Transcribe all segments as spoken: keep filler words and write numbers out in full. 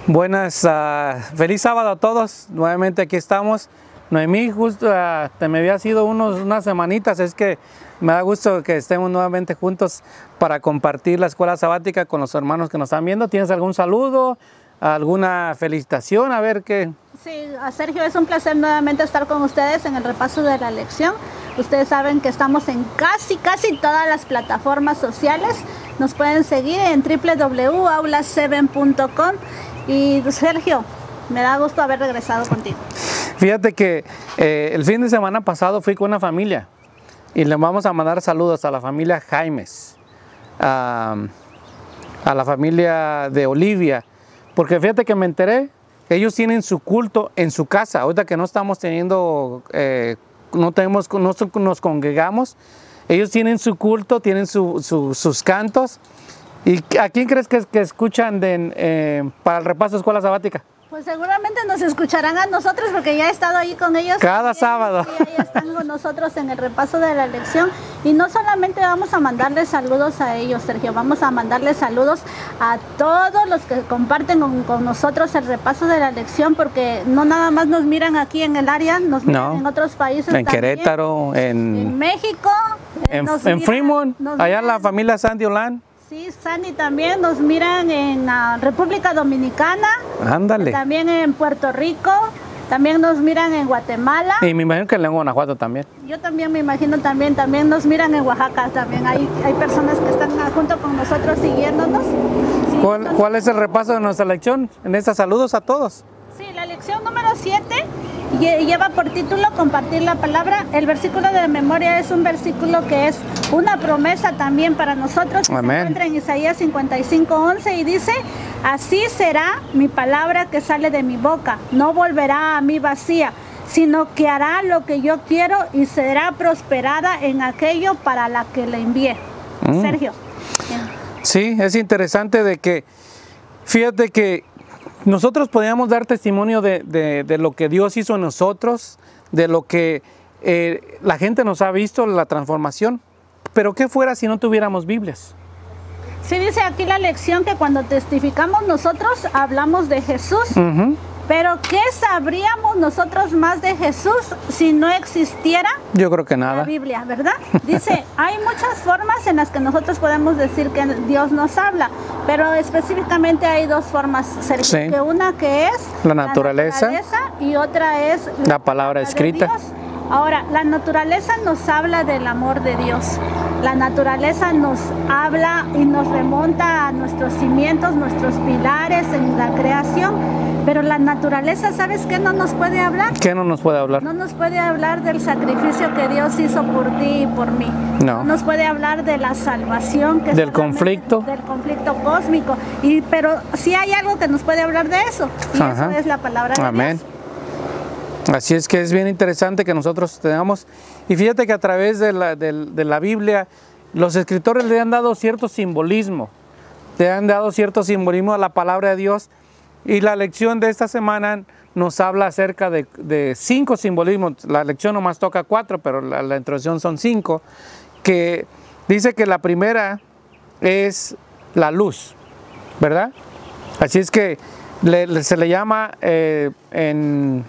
Buenas, uh, feliz sábado a todos. Nuevamente aquí estamos. Noemí, justo uh, te me había sido unos, unas semanitas, es que me da gusto que estemos nuevamente juntos para compartir la escuela sabática con los hermanos que nos están viendo. ¿Tienes algún saludo, alguna felicitación? A ver qué. Sí, a Sergio, es un placer nuevamente estar con ustedes en el repaso de la lección. Ustedes saben que estamos en casi, casi todas las plataformas sociales. Nos pueden seguir en w w w punto aula siete punto com. Y Sergio, me da gusto haber regresado contigo. Fíjate que eh, el fin de semana pasado fui con una familia y le vamos a mandar saludos a la familia Jaimes, a, a la familia de Olivia, porque fíjate que me enteré que ellos tienen su culto en su casa. Ahorita que no estamos teniendo, eh, no, tenemos, no nos congregamos, ellos tienen su culto, tienen su, su, sus cantos. ¿Y a quién crees que, que escuchan de, eh, para el repaso de escuela sabática? Pues seguramente nos escucharán a nosotros porque ya he estado ahí con ellos. Cada también, sábado. Sí, ahí están con nosotros en el repaso de la lección. Y no solamente vamos a mandarles saludos a ellos, Sergio, vamos a mandarles saludos a todos los que comparten con, con nosotros el repaso de la lección, porque no nada más nos miran aquí en el área, nos miran no, en otros países. En también, Querétaro, en, en México. En, en Fremont, allá miran, la familia Sandy Olan. Sí, Sandy también nos miran en uh, República Dominicana. Ándale. También en Puerto Rico. También nos miran en Guatemala. Y me imagino que en Guanajuato también. Yo también me imagino también. También nos miran en Oaxaca también. Hay, hay personas que están junto con nosotros siguiéndonos. siguiéndonos. ¿Cuál, ¿Cuál es el repaso de nuestra lección? En esta saludos a todos. Sí, la lección número siete lleva por título compartir la palabra. El versículo de memoria es un versículo que es una promesa también para nosotros. Amén. Se encuentra en Isaías cincuenta y cinco, once y dice: así será mi palabra que sale de mi boca, no volverá a mí vacía, sino que hará lo que yo quiero y será prosperada en aquello para la que le envié. Mm. Sergio. Sí, es interesante de que, fíjate que nosotros podíamos dar testimonio de, de, de lo que Dios hizo en nosotros, de lo que eh, la gente nos ha visto, la transformación. Pero ¿qué fuera si no tuviéramos Biblias? Sí, dice aquí la lección que cuando testificamos nosotros hablamos de Jesús. Uh-huh. Pero ¿qué sabríamos nosotros más de Jesús si no existiera? Yo creo que nada. La Biblia, ¿verdad? Dice, hay muchas formas en las que nosotros podemos decir que Dios nos habla, pero específicamente hay dos formas, Sergio, sí. que una que es la naturaleza, la naturaleza y otra es la, la palabra escrita. Ahora, la naturaleza nos habla del amor de Dios. La naturaleza nos habla y nos remonta a nuestros cimientos, nuestros pilares en la creación. Pero la naturaleza, ¿sabes qué no nos puede hablar? ¿Qué no nos puede hablar? No nos puede hablar del sacrificio que Dios hizo por ti y por mí. No. No nos puede hablar de la salvación. Que del conflicto. Del conflicto cósmico. Y, pero sí hay algo que nos puede hablar de eso. Y Ajá. eso es la palabra de Amén. Dios. Así es que es bien interesante que nosotros tengamos. Y fíjate que a través de la, de, de la Biblia, los escritores le han dado cierto simbolismo. Le han dado cierto simbolismo a la palabra de Dios. Y la lección de esta semana nos habla acerca de, de cinco simbolismos. La lección nomás toca cuatro, pero la, la introducción son cinco. Que dice que la primera es la luz, ¿verdad? Así es que le, le, se le llama eh, en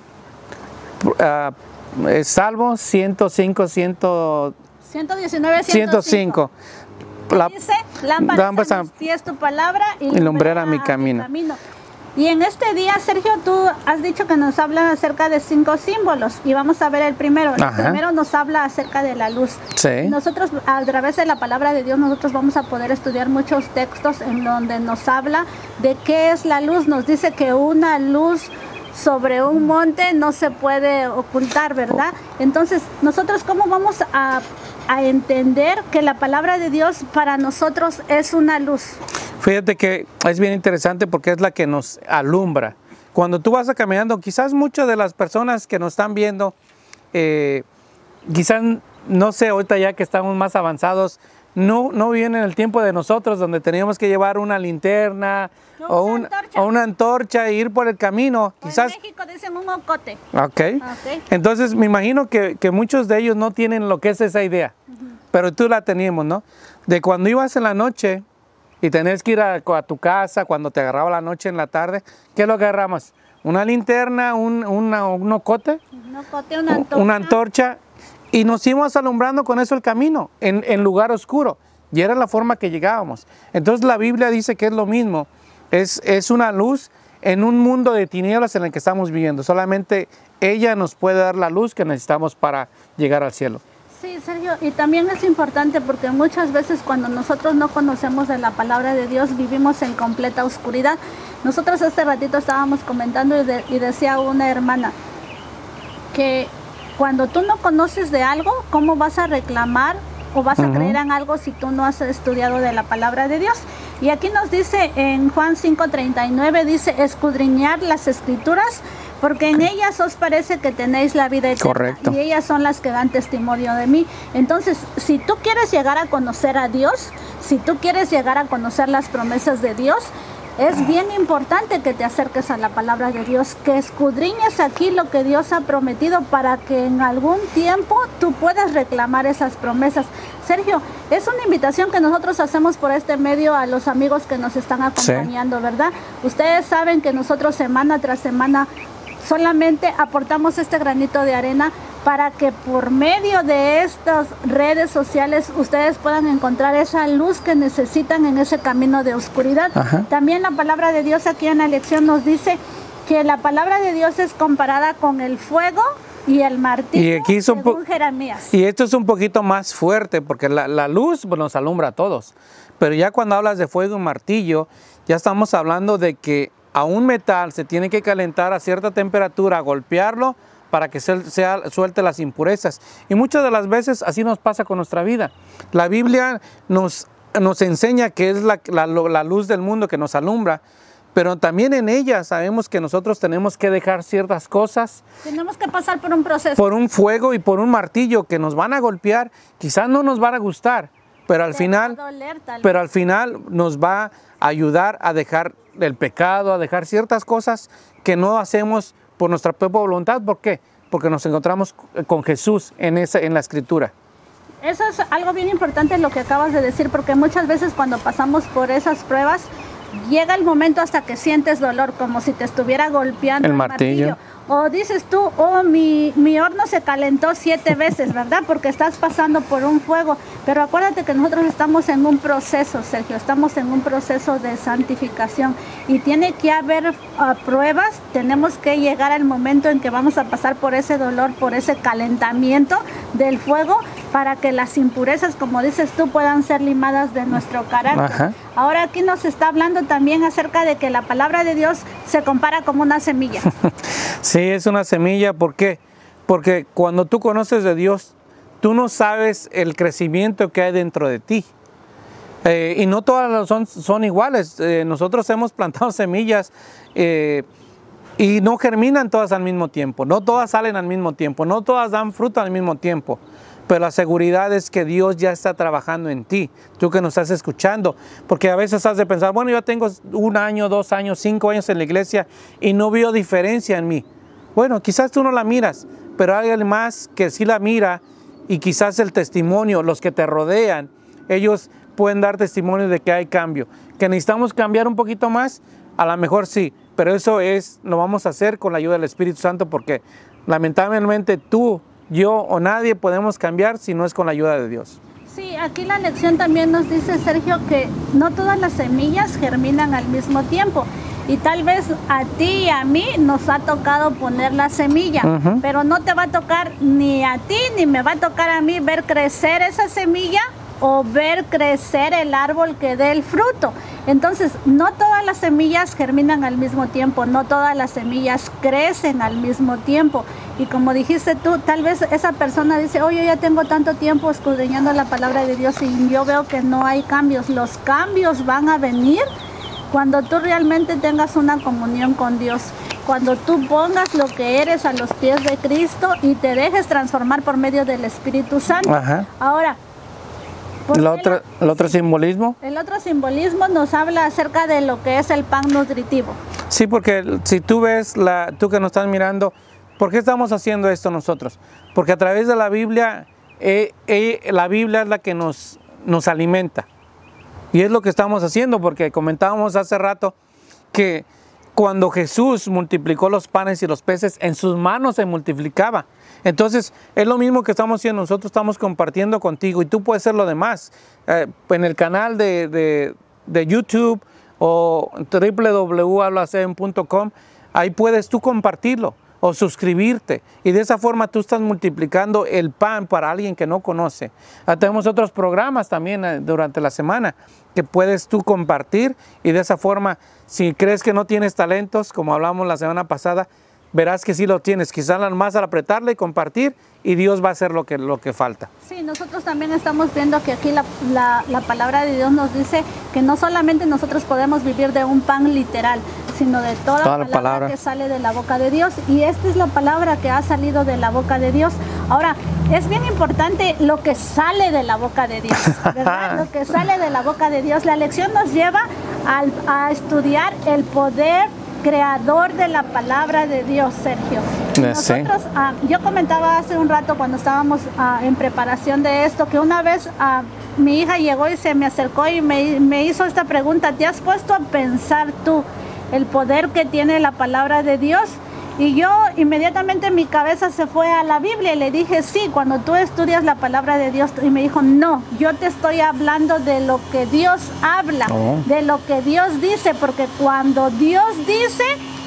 uh, Salmos ciento cinco, ciento diecinueve, ciento cinco. La, dice, lámpara a mis pies tu palabra y lumbrera mi camino. mi camino. Y en este día, Sergio, tú has dicho que nos hablan acerca de cinco símbolos y vamos a ver el primero. El Ajá. primero nos habla acerca de la luz. Sí. Nosotros, a través de la palabra de Dios, nosotros vamos a poder estudiar muchos textos en donde nos habla de qué es la luz. Nos dice que una luz sobre un monte no se puede ocultar, ¿verdad? Entonces, nosotros ¿cómo vamos a, a entender que la palabra de Dios para nosotros es una luz? Fíjate que es bien interesante porque es la que nos alumbra. Cuando tú vas caminando, quizás muchas de las personas que nos están viendo, eh, quizás, no sé, ahorita ya que estamos más avanzados, no, no viven en el tiempo de nosotros donde teníamos que llevar una linterna no, o, una un, antorcha. o una antorcha e ir por el camino. O quizás, en México dicen un ocote. Okay. ok. Entonces me imagino que, que muchos de ellos no tienen lo que es esa idea, uh-huh. pero tú la teníamos, ¿no? De cuando ibas en la noche y tenés que ir a, a tu casa cuando te agarraba la noche en la tarde, ¿qué es lo que agarramos? Una linterna, un, una, un ocote, un ocote, una antorcha. una antorcha, y nos íbamos alumbrando con eso el camino, en, en lugar oscuro, y era la forma que llegábamos. Entonces la Biblia dice que es lo mismo, es, es una luz en un mundo de tinieblas en el que estamos viviendo. Solamente ella nos puede dar la luz que necesitamos para llegar al cielo. Sí, Sergio, y también es importante porque muchas veces cuando nosotros no conocemos de la palabra de Dios vivimos en completa oscuridad. Nosotros hace ratito estábamos comentando y, de, y decía una hermana que cuando tú no conoces de algo, ¿cómo vas a reclamar o vas a uh-huh. creer en algo si tú no has estudiado de la palabra de Dios? Y aquí nos dice en Juan cinco treinta y nueve, dice, escudriñar las escrituras, porque en ellas os parece que tenéis la vida eterna. Correcto. Y ellas son las que dan testimonio de mí. Entonces, si tú quieres llegar a conocer a Dios, si tú quieres llegar a conocer las promesas de Dios, es bien importante que te acerques a la palabra de Dios, que escudriñes aquí lo que Dios ha prometido para que en algún tiempo tú puedas reclamar esas promesas. Sergio, es una invitación que nosotros hacemos por este medio a los amigos que nos están acompañando, sí. ¿verdad? Ustedes saben que nosotros semana tras semana solamente aportamos este granito de arena para que por medio de estas redes sociales ustedes puedan encontrar esa luz que necesitan en ese camino de oscuridad. Ajá. También la palabra de Dios aquí en la lección nos dice que la palabra de Dios es comparada con el fuego y el martillo, y aquí es un según Jeremías. Y esto es un poquito más fuerte porque la, la luz pues, nos alumbra a todos. Pero ya cuando hablas de fuego y martillo, ya estamos hablando de que a un metal se tiene que calentar a cierta temperatura, golpearlo para que se, se suelte las impurezas. Y muchas de las veces así nos pasa con nuestra vida. La Biblia nos, nos enseña que es la, la, la luz del mundo que nos alumbra, pero también en ella sabemos que nosotros tenemos que dejar ciertas cosas. Tenemos que pasar por un proceso. Por un fuego y por un martillo que nos van a golpear, quizás no nos van a gustar, pero al, final, doler, pero al final nos va a ayudar a dejar el pecado, a dejar ciertas cosas que no hacemos por nuestra propia voluntad. ¿Por qué? Porque nos encontramos con Jesús en, esa, en la Escritura. Eso es algo bien importante lo que acabas de decir, porque muchas veces cuando pasamos por esas pruebas, llega el momento hasta que sientes dolor, como si te estuviera golpeando el, el martillo. martillo. O dices tú, oh, mi, mi horno se calentó siete veces, ¿verdad? Porque estás pasando por un fuego. Pero acuérdate que nosotros estamos en un proceso, Sergio, estamos en un proceso de santificación. Y tiene que haber uh, pruebas, tenemos que llegar al momento en que vamos a pasar por ese dolor, por ese calentamiento del fuego, para que las impurezas, como dices tú, puedan ser limadas de nuestro carácter. Ajá. Ahora aquí nos está hablando también acerca de que la palabra de Dios se compara como una semilla. Sí, es una semilla. ¿Por qué? Porque cuando tú conoces de Dios, tú no sabes el crecimiento que hay dentro de ti. Eh, y no todas son, son iguales. Eh, nosotros hemos plantado semillas eh, y no germinan todas al mismo tiempo. No todas salen al mismo tiempo. No todas dan fruto al mismo tiempo. Pero la seguridad es que Dios ya está trabajando en ti, tú que nos estás escuchando, porque a veces has de pensar, bueno, yo tengo un año, dos años, cinco años en la iglesia y no veo diferencia en mí. Bueno, quizás tú no la miras, pero hay alguien más que sí la mira y quizás el testimonio, los que te rodean, ellos pueden dar testimonio de que hay cambio. Que necesitamos cambiar un poquito más, a lo mejor sí, pero eso es, lo vamos a hacer con la ayuda del Espíritu Santo, porque lamentablemente tú, yo o nadie podemos cambiar si no es con la ayuda de Dios. Sí, aquí la lección también nos dice, Sergio, que no todas las semillas germinan al mismo tiempo. Y tal vez a ti y a mí nos ha tocado poner la semilla, uh-huh. pero no te va a tocar ni a ti ni me va a tocar a mí ver crecer esa semilla o ver crecer el árbol que dé el fruto. Entonces, no todas las semillas germinan al mismo tiempo, no todas las semillas crecen al mismo tiempo. Y como dijiste tú, tal vez esa persona dice, oye, ya tengo tanto tiempo escudriñando la palabra de Dios y yo veo que no hay cambios. Los cambios van a venir cuando tú realmente tengas una comunión con Dios, cuando tú pongas lo que eres a los pies de Cristo y te dejes transformar por medio del Espíritu Santo. Ajá. Ahora, ¿El otro, ¿El otro simbolismo? El otro simbolismo nos habla acerca de lo que es el pan nutritivo. Sí, porque si tú ves, la, tú que nos estás mirando, ¿por qué estamos haciendo esto nosotros? Porque a través de la Biblia, eh, eh, la Biblia es la que nos, nos alimenta. Y es lo que estamos haciendo, porque comentábamos hace rato que cuando Jesús multiplicó los panes y los peces, en sus manos se multiplicaba. Entonces, es lo mismo que estamos haciendo, nosotros estamos compartiendo contigo y tú puedes hacer lo demás. Eh, en el canal de, de, de YouTube o doble u doble u doble u punto habla seven punto com, ahí puedes tú compartirlo o suscribirte, y de esa forma tú estás multiplicando el pan para alguien que no conoce. Ah, tenemos otros programas también eh, durante la semana que puedes tú compartir, y de esa forma, si crees que no tienes talentos, como hablamos la semana pasada, verás que sí lo tienes, quizás nada más al apretarle y compartir, y Dios va a hacer lo que, lo que falta. Sí, nosotros también estamos viendo que aquí la, la, la palabra de Dios nos dice que no solamente nosotros podemos vivir de un pan literal, sino de toda, toda palabra, palabra que sale de la boca de Dios, y esta es la palabra que ha salido de la boca de Dios. Ahora, es bien importante lo que sale de la boca de Dios, ¿verdad? Lo que sale de la boca de Dios. La lección nos lleva al, a estudiar el poder creador de la palabra de Dios, Sergio. Nosotros, sí. uh, yo comentaba hace un rato cuando estábamos uh, en preparación de esto, que una vez uh, mi hija llegó y se me acercó y me, me hizo esta pregunta: ¿te has puesto a pensar tú el poder que tiene la palabra de Dios? Y yo inmediatamente mi cabeza se fue a la Biblia y le dije, sí, cuando tú estudias la palabra de Dios. Y me dijo, no, yo te estoy hablando de lo que Dios habla, oh. de lo que Dios dice, porque cuando Dios dice,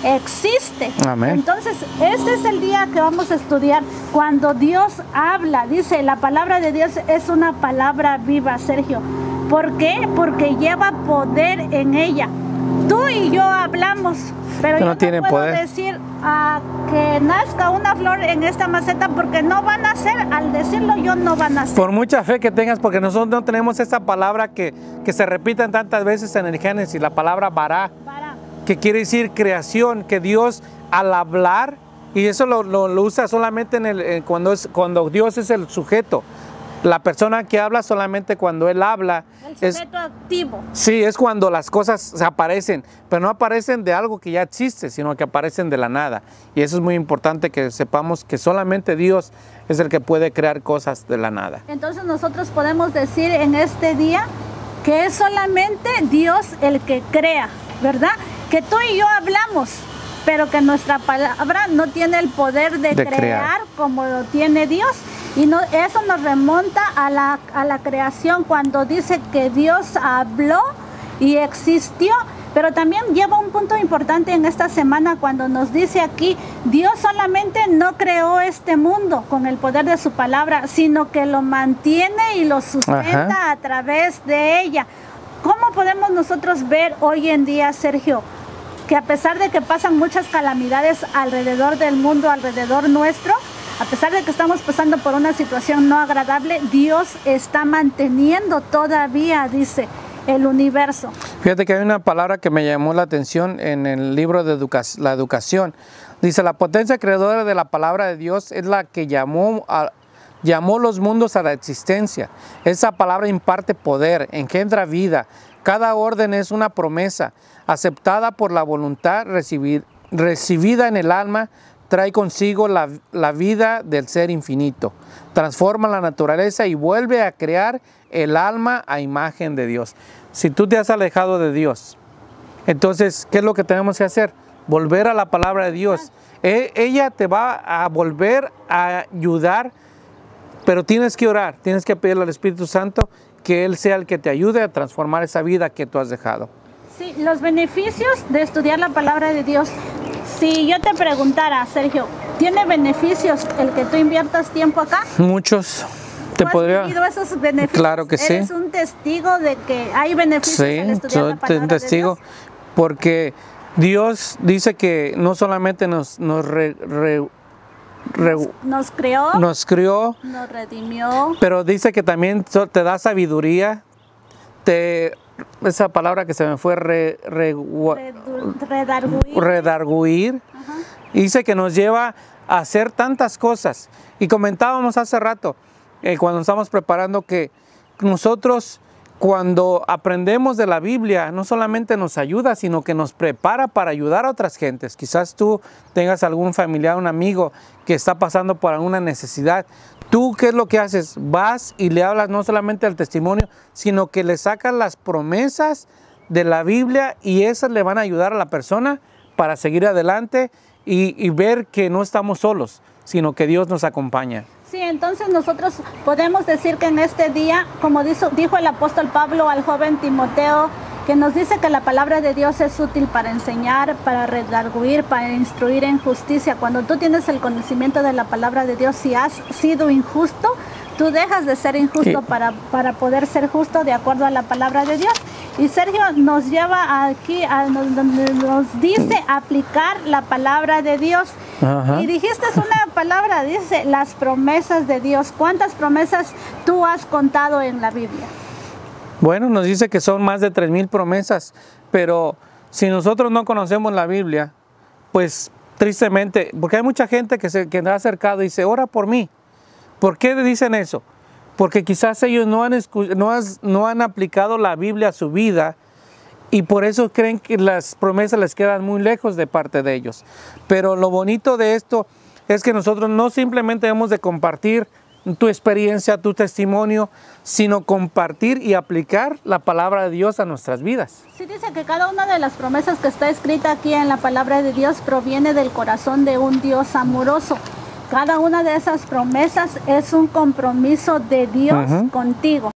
existe. Amén. Entonces, ese es el día que vamos a estudiar, cuando Dios habla. Dice, la palabra de Dios es una palabra viva, Sergio. ¿Por qué? Porque lleva poder en ella. Tú y yo hablamos, pero yo no, no puedo poder. decir uh, que nazca una flor en esta maceta, porque no va a nacer. Al decirlo yo, no va a nacer. Por mucha fe que tengas, porque nosotros no tenemos esa palabra que, que se repiten tantas veces en el Génesis, la palabra bará, bará. que quiere decir creación, que Dios al hablar, y eso lo, lo, lo usa solamente en el, en cuando, es, cuando Dios es el sujeto. La persona que habla solamente cuando él habla. El sujeto es, activo. Sí, es cuando las cosas aparecen, pero no aparecen de algo que ya existe, sino que aparecen de la nada. Y eso es muy importante, que sepamos que solamente Dios es el que puede crear cosas de la nada. Entonces nosotros podemos decir en este día que es solamente Dios el que crea, ¿verdad? Que tú y yo hablamos, pero que nuestra palabra no tiene el poder de, de crear, crear como lo tiene Dios. Y no, eso nos remonta a la, a la creación, cuando dice que Dios habló y existió. Pero también lleva un punto importante en esta semana, cuando nos dice aquí, Dios solamente no creó este mundo con el poder de su palabra, sino que lo mantiene y lo sustenta Ajá. a través de ella. ¿Cómo podemos nosotros ver hoy en día, Sergio, que a pesar de que pasan muchas calamidades alrededor del mundo, alrededor nuestro, a pesar de que estamos pasando por una situación no agradable, Dios está manteniendo todavía, dice, el universo? Fíjate que hay una palabra que me llamó la atención en el libro de educa la educación. Dice, la potencia creadora de la palabra de Dios es la que llamó, a, llamó los mundos a la existencia. Esa palabra imparte poder, engendra vida. Cada orden es una promesa, aceptada por la voluntad, recibir, recibida en el alma, trae consigo la, la vida del ser infinito, transforma la naturaleza y vuelve a crear el alma a imagen de Dios. Si tú te has alejado de Dios, entonces, ¿qué es lo que tenemos que hacer? Volver a la palabra de Dios. E, ella te va a volver a ayudar, pero tienes que orar, tienes que pedirle al Espíritu Santo que Él sea el que te ayude a transformar esa vida que tú has dejado. Sí, los beneficios de estudiar la palabra de Dios. Si yo te preguntara, Sergio, ¿tiene beneficios el que tú inviertas tiempo acá? Muchos. ¿Te ¿Tú podría... has vivido esos beneficios? Claro que sí. ¿Eres un testigo de que hay beneficios sí, al estudiar la palabra soy un testigo, de Dios? Porque Dios dice que no solamente nos, nos, re, re, re, nos, nos creó, nos crió, nos redimió, pero dice que también te da sabiduría, te... esa palabra que se me fue, re, re, redarguir, redarguir. Dice que nos lleva a hacer tantas cosas. Y comentábamos hace rato, eh, cuando estamos preparando, que nosotros cuando aprendemos de la Biblia, no solamente nos ayuda, sino que nos prepara para ayudar a otras gentes. Quizás tú tengas algún familiar, un amigo que está pasando por alguna necesidad. ¿Tú qué es lo que haces? Vas y le hablas no solamente al testimonio, sino que le sacas las promesas de la Biblia y esas le van a ayudar a la persona para seguir adelante y, y ver que no estamos solos, sino que Dios nos acompaña. Sí, entonces nosotros podemos decir que en este día, como dijo, dijo el apóstol Pablo al joven Timoteo, que nos dice que la palabra de Dios es útil para enseñar, para redarguir, para instruir en justicia. Cuando tú tienes el conocimiento de la palabra de Dios, si has sido injusto, tú dejas de ser injusto Sí. para, para poder ser justo de acuerdo a la palabra de Dios. Y Sergio nos lleva aquí, a, nos, nos dice aplicar la palabra de Dios. Ajá. Y dijiste una palabra, dice las promesas de Dios. ¿Cuántas promesas tú has contado en la Biblia? Bueno, nos dice que son más de tres mil promesas, pero si nosotros no conocemos la Biblia, pues tristemente, porque hay mucha gente que se que me ha acercado y dice, ora por mí. ¿Por qué dicen eso? Porque quizás ellos no han, no, has, no han aplicado la Biblia a su vida y por eso creen que las promesas les quedan muy lejos de parte de ellos. Pero lo bonito de esto es que nosotros no simplemente debemos de compartir tu experiencia, tu testimonio, sino compartir y aplicar la palabra de Dios a nuestras vidas. Sí, dice que cada una de las promesas que está escrita aquí en la palabra de Dios proviene del corazón de un Dios amoroso. Cada una de esas promesas es un compromiso de Dios uh-huh. contigo.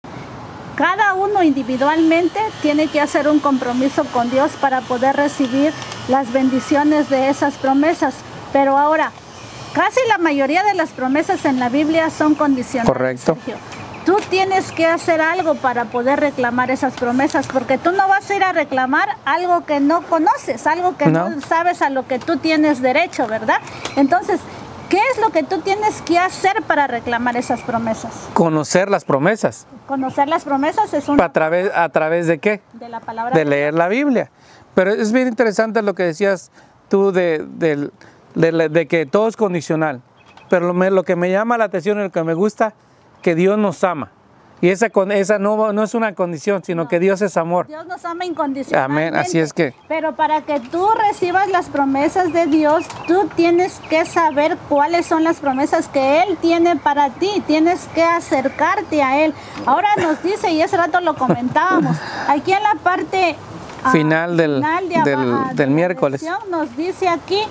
Cada uno individualmente tiene que hacer un compromiso con Dios para poder recibir las bendiciones de esas promesas. Pero ahora, casi la mayoría de las promesas en la Biblia son condicionales. Correcto. Sergio. Tú tienes que hacer algo para poder reclamar esas promesas, porque tú no vas a ir a reclamar algo que no conoces, algo que no, no sabes a lo que tú tienes derecho, ¿verdad? Entonces, ¿qué es lo que tú tienes que hacer para reclamar esas promesas? Conocer las promesas. Conocer las promesas es un... ¿A través, a través de qué? De la palabra. De leer la Biblia. Pero es bien interesante lo que decías tú de, de, de, de que todo es condicional. Pero lo, me, lo que me llama la atención y lo que me gusta, que Dios nos ama. Y esa, esa no, no es una condición, sino no. que Dios es amor. Dios nos ama incondicionalmente. Amén, así es que. Pero para que tú recibas las promesas de Dios, tú tienes que saber cuáles son las promesas que Él tiene para ti. Tienes que acercarte a Él. Ahora nos dice, y ese rato lo comentábamos, aquí en la parte final del, final de del, abajo, del de miércoles. Nos dice aquí,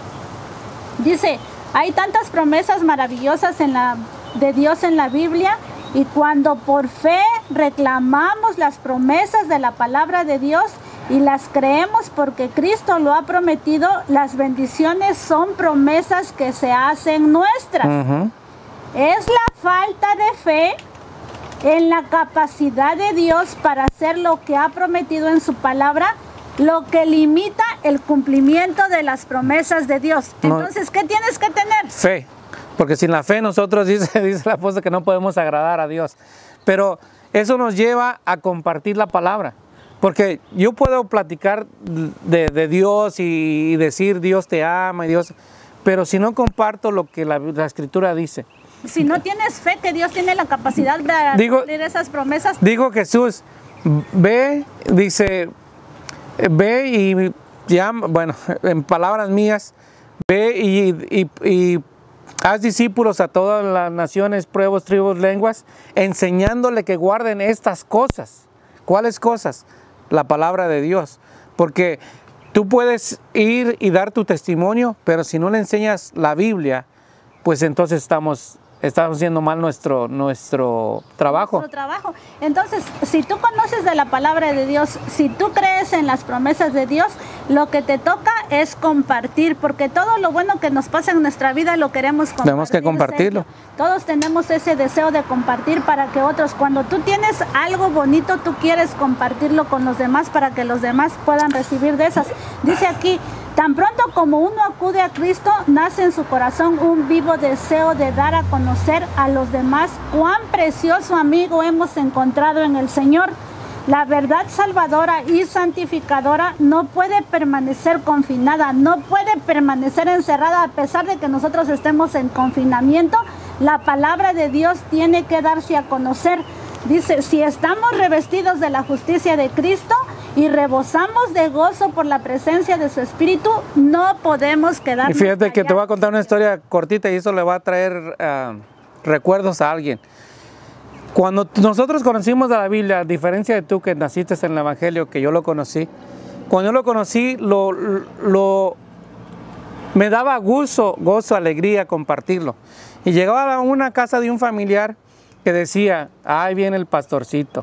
dice, hay tantas promesas maravillosas en la, de Dios en la Biblia. Y cuando por fe reclamamos las promesas de la palabra de Dios y las creemos porque Cristo lo ha prometido, las bendiciones son promesas que se hacen nuestras. Uh-huh. Es la falta de fe en la capacidad de Dios para hacer lo que ha prometido en su palabra lo que limita el cumplimiento de las promesas de Dios. Entonces, ¿qué tienes que tener? Fe. Porque sin la fe nosotros, dice, dice el apóstol, que no podemos agradar a Dios. Pero eso nos lleva a compartir la palabra. Porque yo puedo platicar de, de Dios y decir Dios te ama y Dios, pero si no comparto lo que la, la Escritura dice. Si no tienes fe que Dios tiene la capacidad de digo, cumplir esas promesas. Digo Jesús, ve, dice, ve y llama, bueno, en palabras mías, ve y, y, y haz discípulos a todas las naciones, pueblos, tribus, lenguas, enseñándole que guarden estas cosas. ¿Cuáles cosas? La palabra de Dios. Porque tú puedes ir y dar tu testimonio, pero si no le enseñas la Biblia, pues entonces estamos, estamos haciendo mal nuestro, nuestro trabajo. Nuestro trabajo. Entonces, si tú conoces de la palabra de Dios, si tú crees en las promesas de Dios, lo que te toca es compartir, porque todo lo bueno que nos pasa en nuestra vida lo queremos compartir. Tenemos que compartirlo. Sergio. Todos tenemos ese deseo de compartir para que otros, cuando tú tienes algo bonito, tú quieres compartirlo con los demás para que los demás puedan recibir de esas. Dice aquí, tan pronto como uno acude a Cristo, nace en su corazón un vivo deseo de dar a conocer a los demás cuán precioso amigo hemos encontrado en el Señor. La verdad salvadora y santificadora no puede permanecer confinada, no puede permanecer encerrada a pesar de que nosotros estemos en confinamiento. La palabra de Dios tiene que darse a conocer. Dice, si estamos revestidos de la justicia de Cristo y rebosamos de gozo por la presencia de su Espíritu, no podemos quedarnos Y fíjate que te voy a callados. contar una historia cortita y eso le va a traer uh, recuerdos a alguien. Cuando nosotros conocimos a la Biblia, a diferencia de tú que naciste en el Evangelio, que yo lo conocí, cuando yo lo conocí, lo, lo, me daba gozo, gozo, alegría compartirlo. Y llegaba a una casa de un familiar que decía, ahí viene el pastorcito.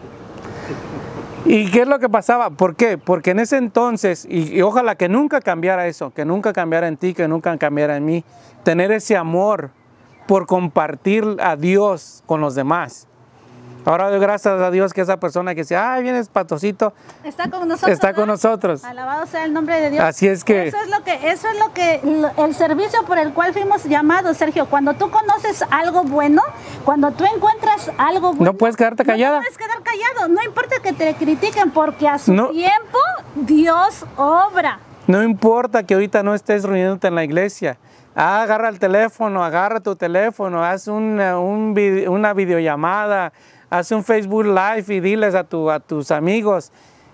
¿Y qué es lo que pasaba? ¿Por qué? Porque en ese entonces, y, y ojalá que nunca cambiara eso, que nunca cambiara en ti, que nunca cambiara en mí, tener ese amor por compartir a Dios con los demás. Ahora doy gracias a Dios que esa persona que decía, ay, viene el pastorcito, Está con nosotros. está con ¿verdad? nosotros. Alabado sea el nombre de Dios. Así es que- Eso es lo que, eso es lo que, el servicio por el cual fuimos llamados, Sergio. Cuando tú conoces algo bueno, cuando tú encuentras algo bueno, No puedes quedarte callada. No puedes quedar callado. No importa que te critiquen, porque a su No. tiempo Dios obra. No importa que ahorita no estés reuniéndote en la iglesia. Ah, agarra el teléfono, agarra tu teléfono, haz una, un vide- una videollamada, haz un Facebook Live y diles a, tu, a tus amigos,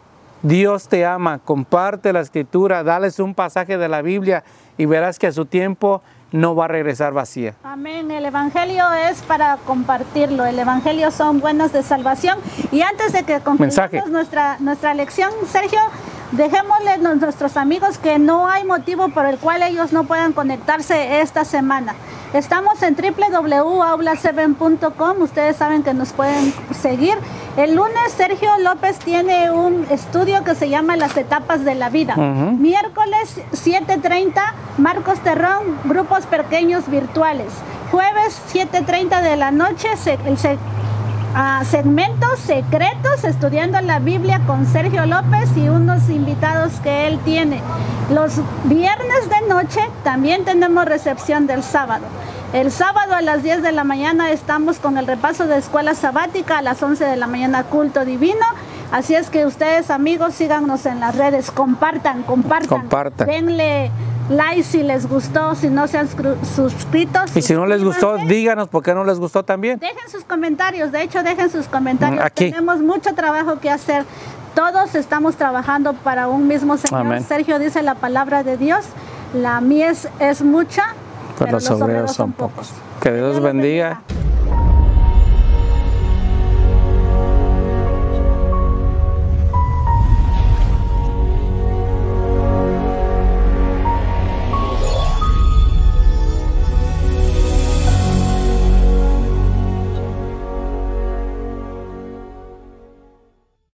Dios te ama, comparte la escritura, dales un pasaje de la Biblia y verás que a su tiempo no va a regresar vacía. Amén. El Evangelio es para compartirlo. El Evangelio son buenas de salvación. Y antes de que Mensaje. concluyamos nuestra, nuestra lección, Sergio, dejémosle a nuestros amigos que no hay motivo por el cual ellos no puedan conectarse esta semana. Estamos en doble u doble u doble u punto aula siete punto com. Ustedes saben que nos pueden seguir. El lunes Sergio López tiene un estudio que se llama Las etapas de la vida. Ujú. Miércoles siete treinta, Marcos Terrón, grupos pequeños virtuales. Jueves siete treinta de la noche, se, el se, ah, segmentos secretos estudiando la Biblia con Sergio López y unos invitados que él tiene. Los viernes de noche también tenemos recepción del sábado. El sábado a las diez de la mañana estamos con el repaso de escuela sabática, a las once de la mañana culto divino. Así es que ustedes, amigos, síganos en las redes, compartan, compartan, Compartan. denle like si les gustó, si no se han scru- suscrito. Y si no les gustó, suscríbanse. díganos por qué no les gustó también. Dejen sus comentarios, de hecho dejen sus comentarios. Aquí. Tenemos mucho trabajo que hacer. Todos estamos trabajando para un mismo Señor. Amén. Sergio dice la palabra de Dios, la mies es mucha, pero, los obreros son pocos. Que Dios bendiga.